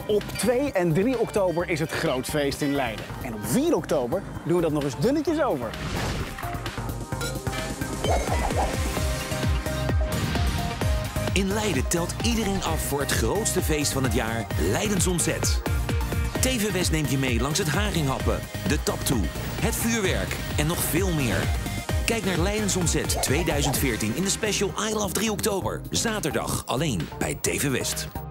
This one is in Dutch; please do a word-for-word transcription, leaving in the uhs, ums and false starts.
Op twee en drie oktober is het groot feest in Leiden. En op vier oktober doen we dat nog eens dunnetjes over. In Leiden telt iedereen af voor het grootste feest van het jaar, Leidens Ontzet. T V West neemt je mee langs het haringhappen, de taptoe, het vuurwerk en nog veel meer. Kijk naar Leidens Ontzet tweeduizend veertien in de special I Love drie oktober. Zaterdag alleen bij T V West.